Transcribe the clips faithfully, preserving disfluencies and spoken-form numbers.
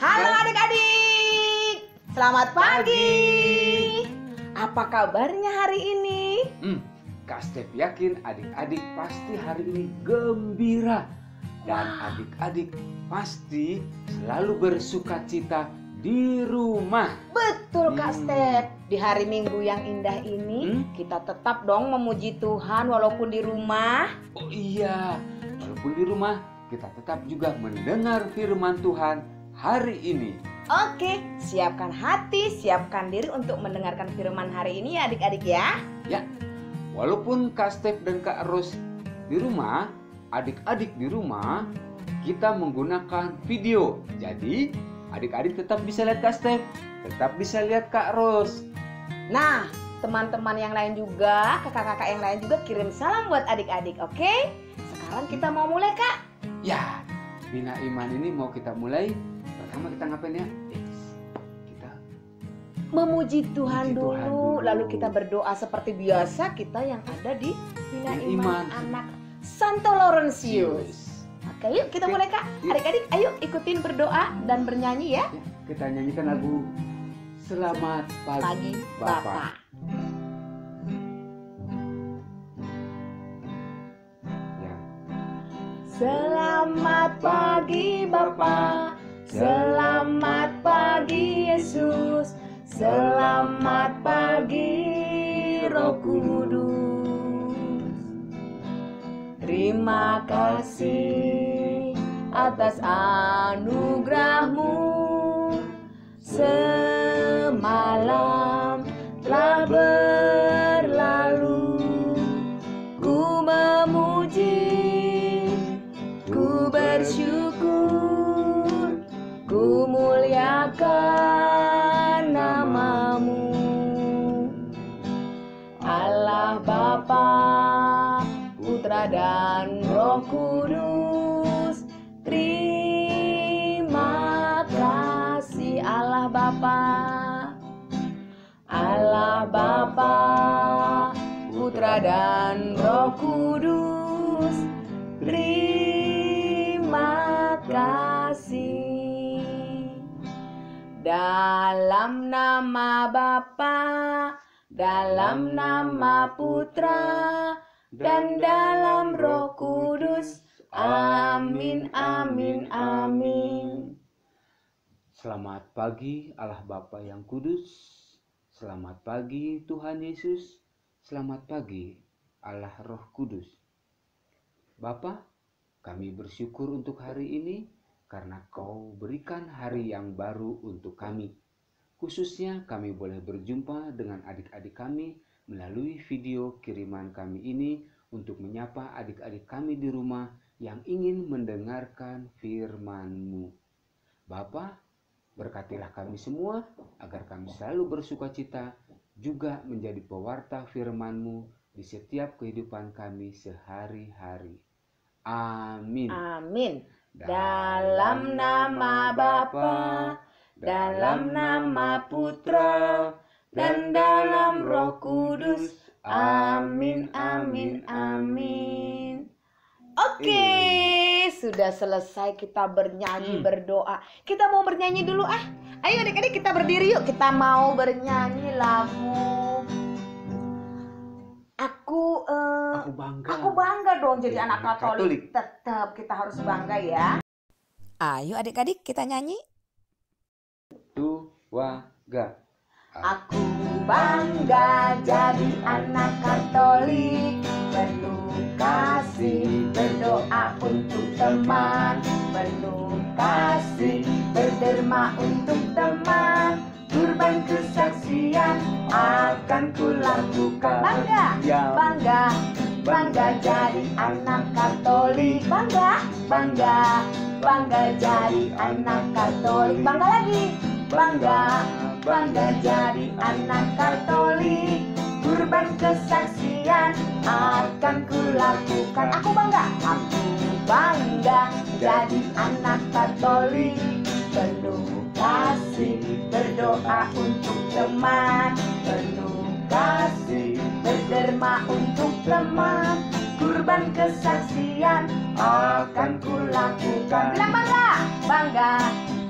Halo adik-adik, selamat pagi. Apa kabarnya hari ini? Hmm, Kak Step yakin adik-adik pasti hari ini gembira. Dan adik-adik pasti selalu bersukacita di rumah. Betul Kak Hmm. Step. Di hari Minggu yang indah ini, Hmm? kita tetap dong memuji Tuhan walaupun di rumah. Oh iya, walaupun di rumah kita tetap juga mendengar firman Tuhan hari ini. Oke, siapkan hati, siapkan diri untuk mendengarkan firman hari ini ya adik-adik ya. Ya, walaupun Kak Step dan Kak Ros di rumah, adik-adik di rumah, kita menggunakan video. Jadi, adik-adik tetap bisa lihat Kak Step, tetap bisa lihat Kak Ros. Nah, teman-teman yang lain juga, kakak-kakak yang lain juga kirim salam buat adik-adik, oke? Sekarang kita mau mulai Kak. Ya, Bina Iman ini mau kita mulai. Pertama kita ngapain ya? Kita Memuji Tuhan, Memuji dulu, Tuhan dulu. lalu kita berdoa seperti biasa kita yang ada di Bina Bina Iman, Iman. Anak Santo Laurentius. Oke, yuk kita Oke, mulai Kak. yuk. Adik-adik, ayo ikutin berdoa dan bernyanyi ya. ya, kita nyanyikan lagu Selamat Pagi, Pagi Bapak. Bapak. Ya. Selamat pagi Bapa, selamat pagi Yesus, selamat pagi Roh Kudus. Terima kasih atas anugerah-Mu, semalam telah berlalu. Ku memuji, ku bersyukur, ku muliakan nama-Mu. Allah Bapa, Putra dan Roh Kudus, terima kasih Allah Bapa. Allah Bapa, Putra dan Roh Kudus, terima kasih. Dalam nama Bapa, dalam nama Putra, dan dalam Roh Kudus. Amin, amin, amin. Selamat pagi Allah Bapa yang kudus. Selamat pagi Tuhan Yesus. Selamat pagi Allah Roh Kudus. Bapa, kami bersyukur untuk hari ini karena Kau berikan hari yang baru untuk kami. Khususnya kami boleh berjumpa dengan adik-adik kami melalui video kiriman kami ini untuk menyapa adik-adik kami di rumah yang ingin mendengarkan firman-Mu. Bapa, berkatilah kami semua agar kami selalu bersukacita juga menjadi pewarta firman-Mu di setiap kehidupan kami sehari-hari. Amin. Amin. Dalam nama Bapa, dalam nama Putra, dan dalam Roh Kudus. Amin, amin, amin. Oke, sudah selesai kita bernyanyi, Hmm. berdoa. Kita mau bernyanyi dulu ah. Ayo adik-adik kita berdiri yuk. Kita mau bernyanyi lagu Aku eh, Aku bangga. Aku bangga dong jadi Jadi anak anak Katolik. Tetap kita harus bangga ya. Ayo adik-adik kita nyanyi. Dua, ga. Aku bangga jadi anak Katolik, penuh kasih berdoa untuk teman, penuh kasih berderma untuk teman, kurban kesaksian akan kulakukan. Bangga, Ya. bangga, bangga jadi anak Katolik. Bangga, bangga, bangga jadi anak Katolik. Bangga lagi, bangga, bangga jadi anak Katolik, kurban kesaksian akan kulakukan. Aku bangga, aku bangga jadi anak Katolik, penuh kasih berdoa untuk teman, penuh kasih berderma untuk teman, kurban kesaksian akan kulakukan. Bilang bangga, bangga,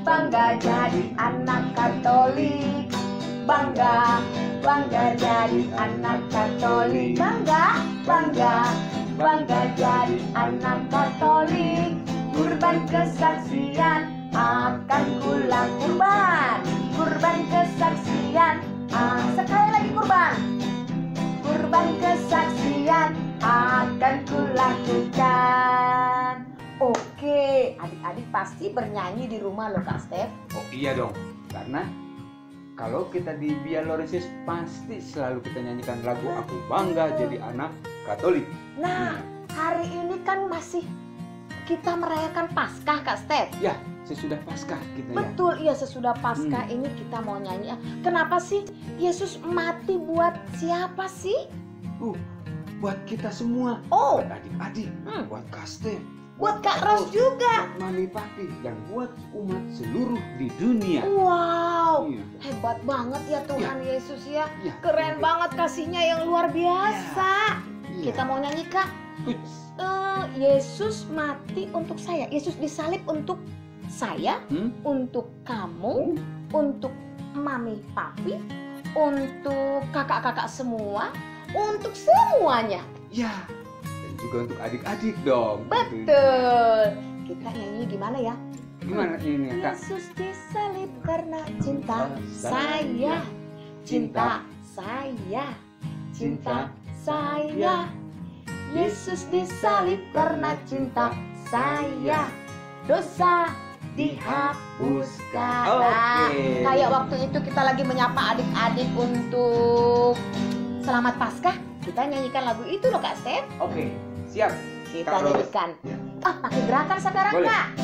bangga jadi anak Katolik. Bangga, bangga jadi anak Katolik. Bangga, bangga, bangga jadi anak Katolik. Kurban kesaksian akan kulang kurban. Kurban kesaksian, ah, sekali lagi kurban. Kurban kesaksian akan kulakukan. Oke, adik-adik pasti bernyanyi di rumah loh Kak Stef. Oh iya dong, karena kalau kita di Via Lorensis pasti selalu kita nyanyikan lagu Aku Bangga Jadi Anak Katolik. Nah, hari ini kan masih kita merayakan Paskah Kak Stef. Ya, sesudah Paskah kita ya. Betul, iya sesudah Paskah Hmm. ini kita mau nyanyi. Kenapa sih Yesus mati buat siapa sih? Uh, buat kita semua. Oh. Buat adik-adik, Hmm. buat Kak Stef, Buat Kak Ros juga. buat Mami Papi, dan buat umat seluruh di dunia. Wow, Iya. hebat banget ya Tuhan Yesus ya. Ya. Keren banget kasihnya yang luar biasa. Iya. Kita mau nyanyi Kak. Uts. Eh, Yesus mati untuk saya. Yesus disalib untuk saya, Hmm? untuk kamu, untuk Mami Papi, untuk kakak-kakak semua, untuk semuanya. Ya, dan juga untuk adik-adik dong. Betul. Kita nyanyi gimana ya? Gimana ini ya, Kak? Yesus disalib karena cinta saya, cinta saya, cinta saya. Yesus disalib karena cinta saya, dosa dihapuskan. Oke. Nah, kayak waktu itu kita lagi menyapa adik-adik untuk Selamat Paskah, kita nyanyikan lagu itu loh Kak Stef. Oke, siap. Kita Kak Ros. nyanyikan. Ah, pakai gerakan sekarang Boleh. Kak.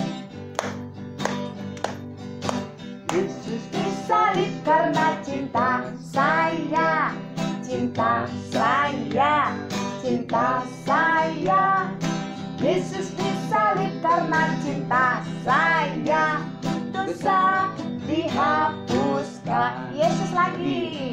Yesus disalib karena cinta saya, cinta saya, cinta saya. Yesus disalib karena cinta saya, dosa dihapuskan. Yesus lagi.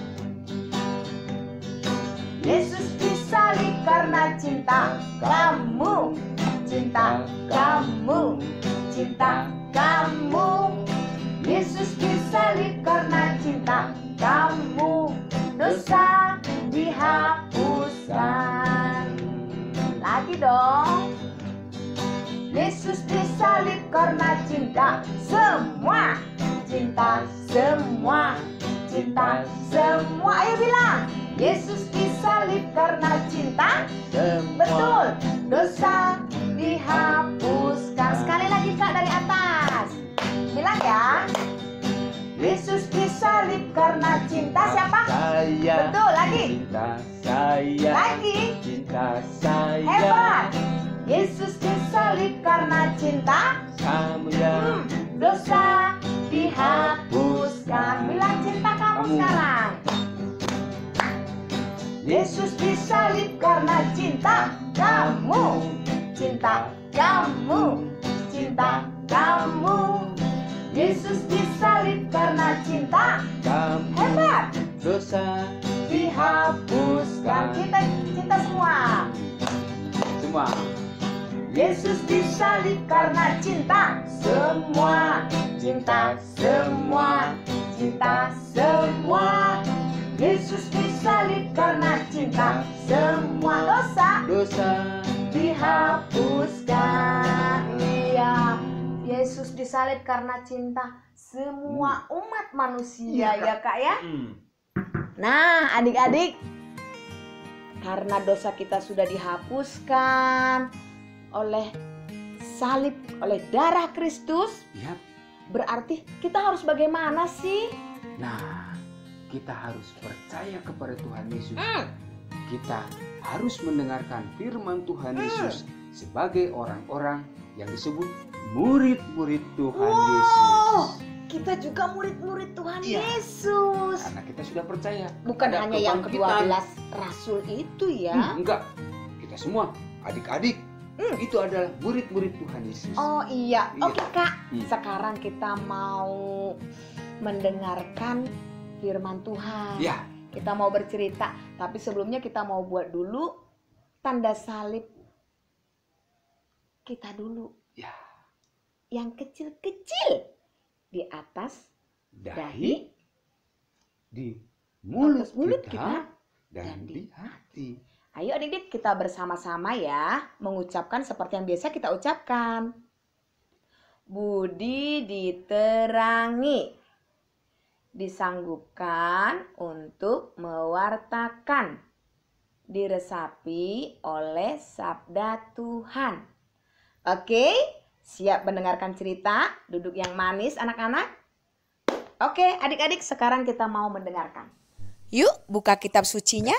Yesus disalib karena cinta kamu, cinta kamu, cinta kamu. Yesus disalib karena cinta kamu, dosa dihapuskan. Lagi dong. Yesus disalib karena cinta semua, cinta semua, cinta semua. Ayo bilang, Yesus disalib karena cinta. Betul, dosa dihapuskan. Sekali lagi Kak dari atas. Bilang ya. Yesus disalib karena cinta siapa? Saya. Betul, lagi. Cinta saya. Lagi. Cinta saya. Hebat. Yesus disalib karena cinta Kamu ya. hmm, dosa dihapuskan. Bilang cinta kamu Kamu. sekarang. Yesus disalib karena cinta kamu, cinta kamu, cinta kamu. Yesus disalib karena cinta Kamu. hebat Dosa. dihapuskan. Kita cinta semua. Semua. Yesus disalib karena cinta semua, cinta semua, cinta semua. Yesus disalib karena cinta semua, dosa Dosa. dihapuskan. Iya, Yesus disalib karena cinta semua umat manusia. Iya, Ya Kak ya. Hmm. Nah adik-adik, karena dosa kita sudah dihapuskan oleh salib, oleh darah Kristus, Yap. berarti kita harus bagaimana sih? Nah, kita harus percaya kepada Tuhan Yesus. Hmm. Kita harus mendengarkan firman Tuhan Hmm. Yesus sebagai orang-orang yang disebut murid-murid Tuhan Wow, Yesus. kita juga murid-murid Tuhan Iya. Yesus. Karena kita sudah percaya. Bukan ada hanya yang kedua kebangkitan. belas rasul itu ya. Hmm, enggak. Kita semua adik-adik Hmm. itu adalah murid-murid Tuhan Yesus. Oh iya, Iya. oke Kak. Hmm. Sekarang kita mau mendengarkan firman Tuhan. Ya. Kita mau bercerita, tapi sebelumnya kita mau buat dulu tanda salib kita dulu. Ya. Yang kecil-kecil. di atas dahi, dahi, di mulut, atas mulut kita, kita, dan dan di hati. Ayo adik-adik kita bersama-sama ya mengucapkan seperti yang biasa kita ucapkan. Budi diterangi, disanggupkan untuk mewartakan, diresapi oleh sabda Tuhan. Oke, siap mendengarkan cerita? Duduk yang manis anak-anak. Oke, adik-adik sekarang kita mau mendengarkan. Yuk buka kitab sucinya.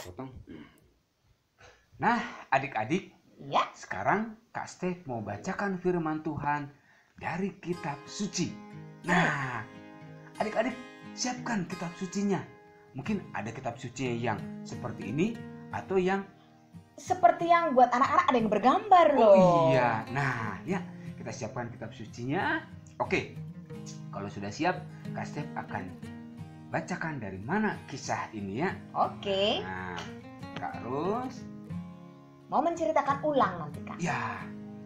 Nah, adik-adik, Ya. sekarang Kak Stef mau bacakan firman Tuhan dari kitab suci. Nah, adik-adik siapkan kitab sucinya. Mungkin ada kitab suci yang seperti ini atau yang Seperti yang buat anak-anak ada yang bergambar loh. oh iya. Nah, ya, kita siapkan kitab sucinya. Oke. Kalau sudah siap, Kak Stef akan bacakan dari mana kisah ini ya. Oke. Nah, Kak Ros, Mau menceritakan ulang nanti Kak. ya.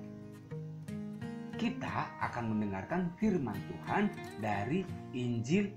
Kita akan mendengarkan firman Tuhan dari Injil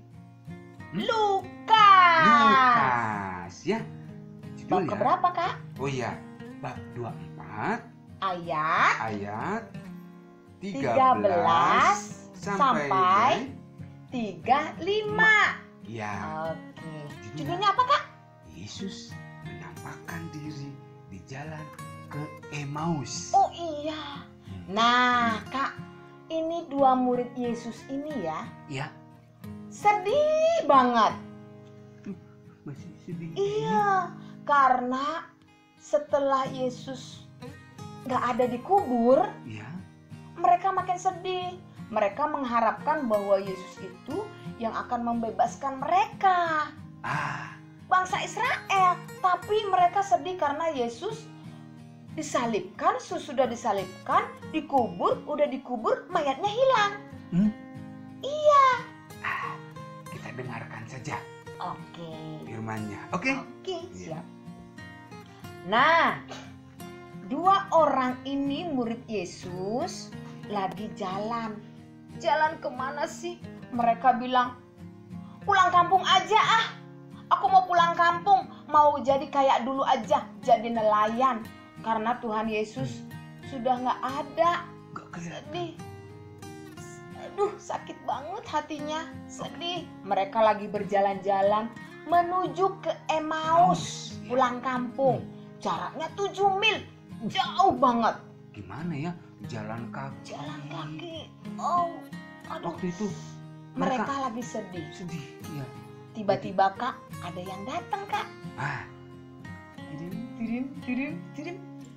Lukas. Lukas ya. Bab Judulnya, keberapa Kak? oh iya, bab dua puluh empat Ayat ayat tiga tiga belas belas sampai sampai tiga puluh lima. ya. Oke. Judulnya apa Kak? Yesus menampakkan diri di jalan ke Emmaus. Oh iya. Nah Kak, ini dua murid Yesus ini ya Ya, sedih banget. masih sedih. Iya, karena setelah Yesus nggak ada di kubur, Ya, mereka makin sedih. Mereka mengharapkan bahwa Yesus itu yang akan membebaskan mereka, ah, bangsa Israel. Tapi mereka sedih karena Yesus disalibkan, sudah disalibkan, dikubur, udah dikubur, mayatnya hilang. hmm? Iya. ah, kita dengarkan saja Oke. firman-Nya. Oke? Oke, Iya. siap. Nah, dua orang ini murid Yesus lagi jalan. Jalan kemana sih? Mereka bilang, pulang kampung aja ah. Aku mau pulang kampung, mau jadi kayak dulu aja, jadi nelayan. Karena Tuhan Yesus sudah nggak ada. Gak kelihatan. Sedih. Aduh, sakit banget hatinya. Sedih. Mereka lagi berjalan-jalan menuju ke Emmaus, Ya. pulang kampung. Jaraknya tujuh mil. Jauh banget. Gimana ya jalan kaki? Jalan kaki. Oh, aduh. Waktu itu Mereka mereka lagi sedih. sedih. Ya. Tiba-tiba Kak, ada yang datang Kak. Ah, Tirim, tirim, tirim, tirim.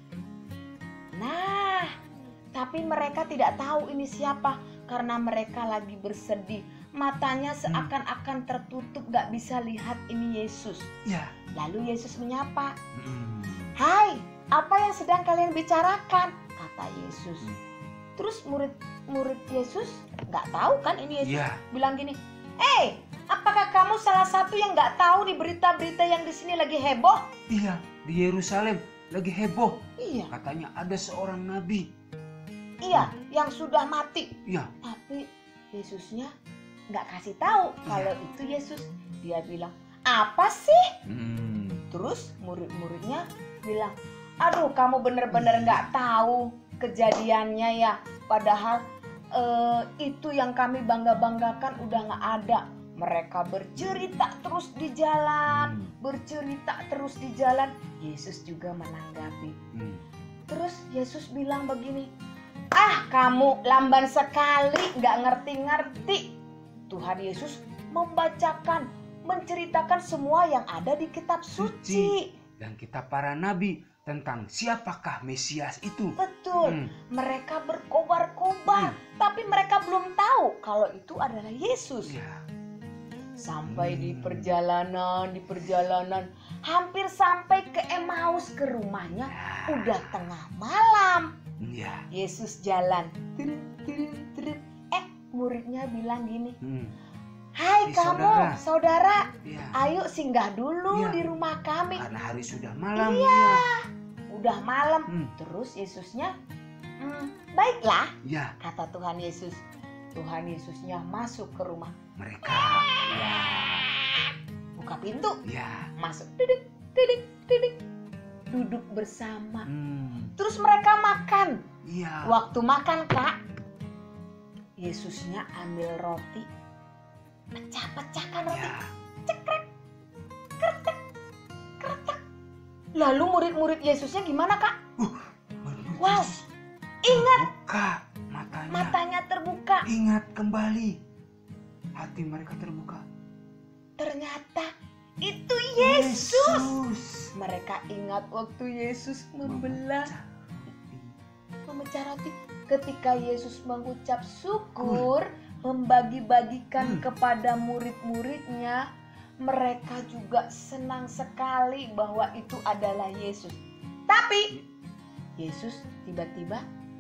Nah, tapi mereka tidak tahu ini siapa karena mereka lagi bersedih. Matanya seakan-akan tertutup, gak bisa lihat ini Yesus. ya. Lalu Yesus menyapa, Hmm. "Hai, apa yang sedang kalian bicarakan?" kata Yesus. Terus murid-murid Yesus gak tahu kan ini Yesus. Ya. Bilang gini, "Eh, apakah kamu salah satu yang gak tahu di berita-berita yang di sini lagi heboh?" Iya, di Yerusalem lagi heboh. Iya, Katanya ada seorang nabi. iya, yang sudah mati. Iya. Tapi Yesusnya nggak kasih tahu kalau itu Yesus. Dia bilang, apa sih? Hmm. Terus murid-muridnya bilang, aduh kamu bener-bener nggak tahu kejadiannya ya. Padahal eh, itu yang kami bangga-banggakan udah nggak ada. Mereka bercerita terus di jalan, Hmm. bercerita terus di jalan. Yesus juga menanggapi. Hmm. Terus Yesus bilang begini, ah kamu lamban sekali, nggak ngerti-ngerti. Tuhan Yesus membacakan, menceritakan semua yang ada di kitab suci. Dan kitab para nabi tentang siapakah Mesias itu. Betul, Hmm. mereka berkobar-kobar, Hmm. tapi mereka belum tahu kalau itu adalah Yesus. Ya. Sampai di Hmm. perjalanan, di perjalanan, hampir sampai ke Emmaus, ke rumahnya, Ya. udah tengah malam. Ya. Yesus jalan, tirim, tirim, tirim. Eh, muridnya bilang gini, Hmm. hai Hai, kamu, saudara." saudara, Ya. ayo singgah dulu Iya. di rumah kami. Karena hari sudah malam. Iya, udah malam. Hmm. Terus Yesusnya, "Hmm, baiklah," Ya. kata Tuhan Yesus. Tuhan Yesusnya masuk ke rumah. Mereka ya, Buka pintu, ya. masuk, didik, didik, didik, duduk bersama. Hmm, Terus mereka makan. iya. Waktu makan, Kak, Yesusnya ambil roti, pecah-pecahkan roti, Ya. cekrek, kretek, kretek. Lalu murid-murid Yesusnya gimana, Kak? Menurut Wow, Yesus, ingat, buka matanya. matanya terbuka. Ingat kembali. Hati mereka terbuka. Ternyata itu Yesus. Yesus. Mereka ingat waktu Yesus membelah, Memecah roti. memecah roti. Ketika Yesus mengucap syukur, membagi-bagikan Hmm. kepada murid-muridnya, mereka juga senang sekali bahwa itu adalah Yesus. Tapi Yesus tiba-tiba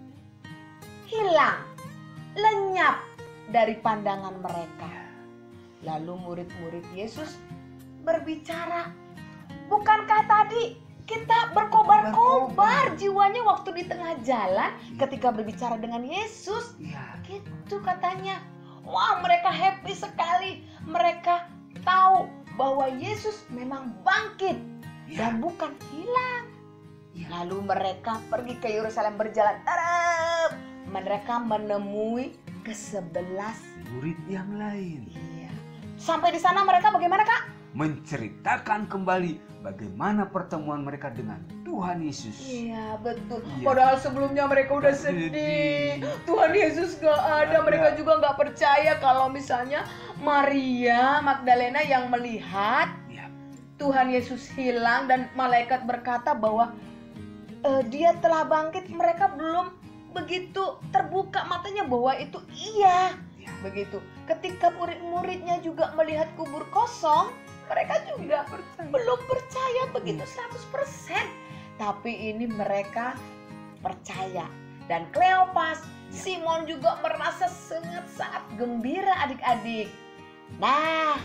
hilang, lenyap dari pandangan mereka. Lalu murid-murid Yesus berbicara, bukankah tadi kita berkobar-kobar jiwanya waktu di tengah jalan ketika berbicara dengan Yesus? Iya. Gitu katanya. Wah, mereka happy sekali. Mereka tahu bahwa Yesus memang bangkit Ya. dan bukan hilang. Ya. Lalu mereka pergi ke Yerusalem berjalan. Tarap! Mereka menemui kesebelas. Murid yang lain Iya. Sampai di sana mereka bagaimana, Kak? menceritakan kembali bagaimana pertemuan mereka dengan Tuhan Yesus. Iya, betul. Iya. Padahal sebelumnya mereka udah Sedih. sedih. Tuhan Yesus gak ada. Ada. Mereka juga gak percaya kalau misalnya Maria Magdalena yang melihat Ya. Tuhan Yesus hilang dan malaikat berkata bahwa eh, dia telah bangkit. Mereka belum begitu terbuka matanya bahwa itu iya. Ya. Begitu. Ketika murid-muridnya juga melihat kubur kosong, mereka juga percaya. belum percaya begitu seratus persen. Tapi ini mereka percaya. Dan Kleopas, Ya. Simon juga merasa sangat-sangat gembira adik-adik. Nah,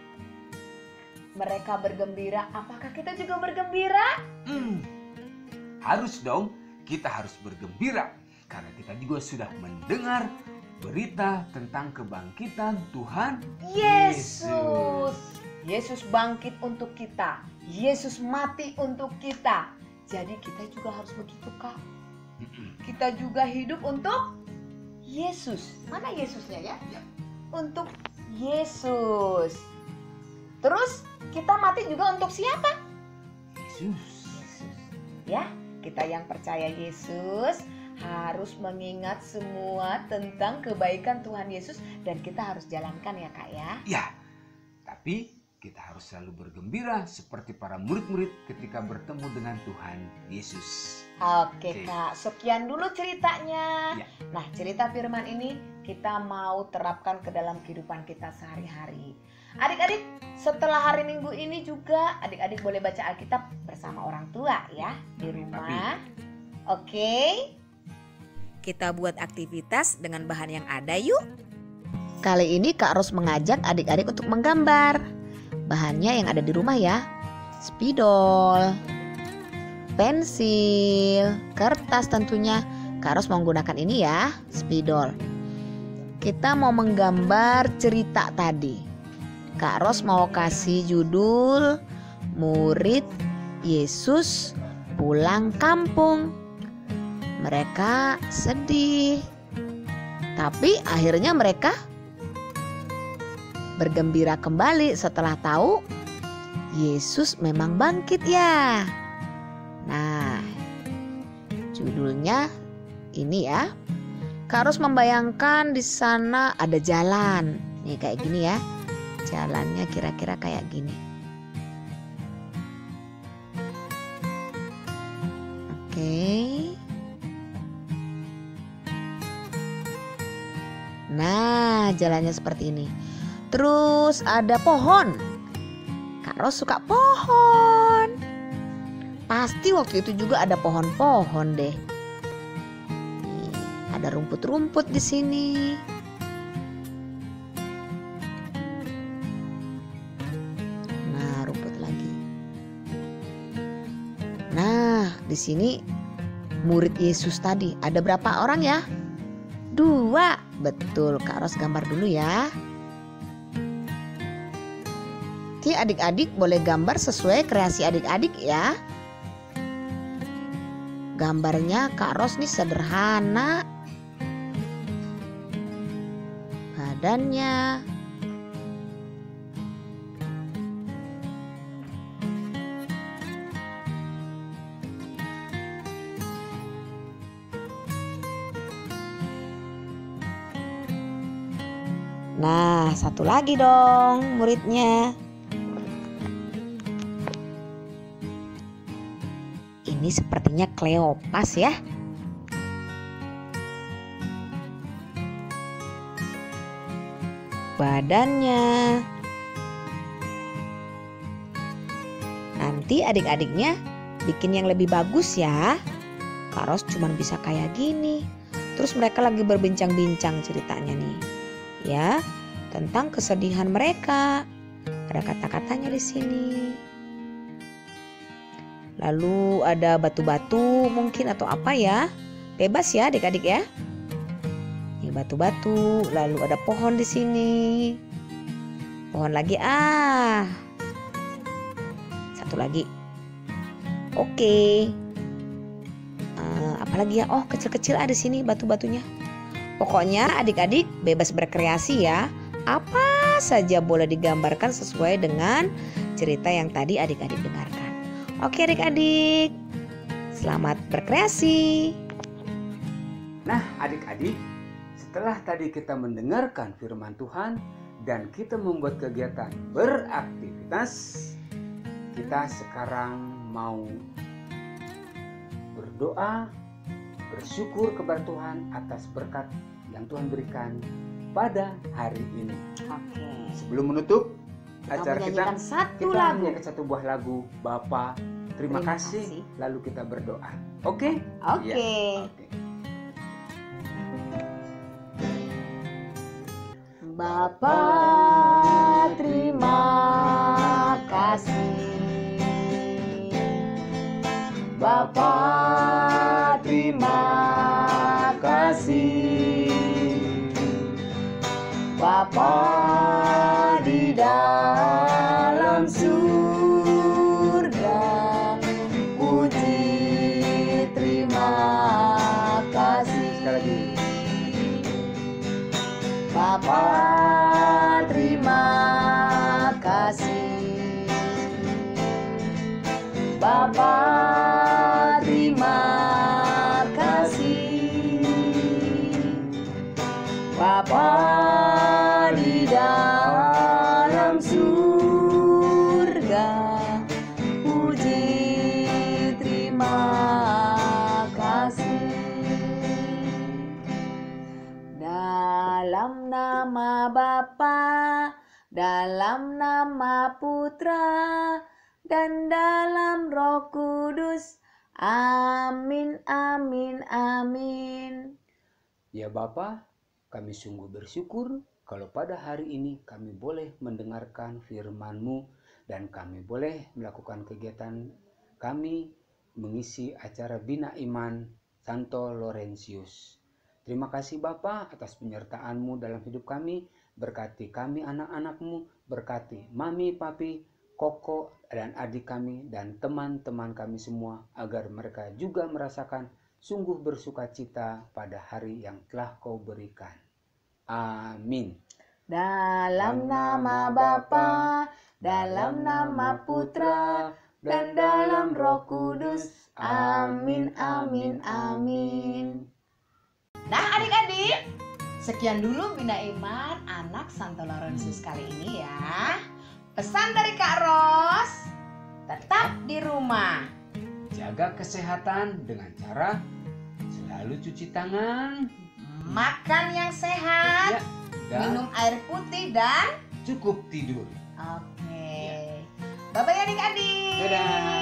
mereka bergembira. Apakah kita juga bergembira? Hmm. Harus dong, kita harus bergembira karena kita juga sudah mendengar berita tentang kebangkitan Tuhan Yesus. Yesus bangkit untuk kita. Yesus mati untuk kita. Jadi kita juga harus begitu, Kak. Kita juga hidup untuk Yesus. Mana Yesusnya ya? Ya. Untuk Yesus. Terus kita mati juga untuk siapa? Yesus. Yesus. Ya, kita yang percaya Yesus harus mengingat semua tentang kebaikan Tuhan Yesus dan kita harus jalankan ya, Kak ya. Ya, tapi kita harus selalu bergembira seperti para murid-murid ketika bertemu dengan Tuhan Yesus. Oke, Oke. Kak, sekian dulu ceritanya. Ya. Nah, cerita firman ini kita mau terapkan ke dalam kehidupan kita sehari-hari. Adik-adik, setelah hari Minggu ini juga adik-adik boleh baca Alkitab bersama orang tua ya di rumah. Oke. Kita buat aktivitas dengan bahan yang ada yuk. Kali ini Kak Ros mengajak adik-adik untuk menggambar. Bahannya yang ada di rumah ya. Spidol, pensil, kertas tentunya. Kak Ros menggunakan ini ya, spidol. Kita mau menggambar cerita tadi. Kak Ros mau kasih judul Murid Yesus Pulang Kampung. Mereka sedih, tapi akhirnya mereka bergembira kembali setelah tahu Yesus memang bangkit ya. Nah, judulnya ini ya. Kak Ros membayangkan di sana ada jalan. Nih kayak gini ya. Jalannya kira-kira kayak gini. Oke. Nah, jalannya seperti ini. Terus ada pohon. Kak Ros suka pohon. Pasti waktu itu juga ada pohon-pohon deh. Nih, ada rumput-rumput di sini. Nah, rumput lagi. Nah, di sini murid Yesus tadi ada berapa orang ya? Dua. Betul, Kak Ros gambar dulu ya. Nanti adik-adik boleh gambar sesuai kreasi adik-adik ya. Gambarnya Kak Ros nih sederhana. Badannya. Nah, satu lagi dong muridnya. Ini sepertinya Kleopas ya. Badannya. Nanti adik-adiknya bikin yang lebih bagus ya. Kak Ros cuma bisa kayak gini. Terus mereka lagi berbincang-bincang ceritanya nih. Ya, tentang kesedihan mereka. Ada kata-katanya di sini. Lalu ada batu-batu mungkin atau apa ya. Bebas ya adik-adik ya. Ini batu-batu, lalu ada pohon di sini. Pohon lagi ah. Satu lagi. Oke. Uh, apalagi ya? Oh, kecil-kecil ada di sini batu-batunya. Pokoknya adik-adik bebas berkreasi ya. Apa saja boleh digambarkan sesuai dengan cerita yang tadi adik-adik dengarkan. Oke adik-adik, selamat berkreasi. Nah adik-adik, setelah tadi kita mendengarkan firman Tuhan dan kita membuat kegiatan beraktivitas, kita sekarang mau berdoa, bersyukur kepada Tuhan atas berkat yang Tuhan berikan pada hari ini. Oke. Sebelum menutup acara kita, satu kita lagu. menyanyikan satu buah lagu. Bapa, terima, Terima kasih. kasih. Lalu kita berdoa. Oke? Oke. Ya, oke. Bapa, terima kasih. Bapa, terima kasih. Bapa di dalam surga, puji terima kasih. Sekali lagi. Bapa, terima kasih. Bapa, terima kasih. Bapa di dalam surga, puji terima kasih. Dalam nama Bapa, dalam nama Putra, dan dalam Roh Kudus. Amin, amin, amin. Ya Bapa, kami sungguh bersyukur kalau pada hari ini kami boleh mendengarkan firman-Mu dan kami boleh melakukan kegiatan kami mengisi acara Bina Iman Santo Laurentius. Terima kasih Bapa atas penyertaan-Mu dalam hidup kami. Berkati kami anak-anak-Mu, berkati Mami, Papi, Koko, dan adik kami dan teman-teman kami semua agar mereka juga merasakan sungguh bersuka cita pada hari yang telah Kau berikan. Amin. Dalam nama Bapa, dalam nama Putra, dan dalam Roh Kudus. Amin, amin, amin. Nah adik-adik, sekian dulu Bina Iman Anak Santo Laurentius kali ini ya. Pesan dari Kak Ros, tetap di rumah. Jaga kesehatan dengan cara selalu cuci tangan, Makan yang sehat, ya, dan minum air putih dan cukup tidur. oke. Bye-bye adik-adik. Dadah.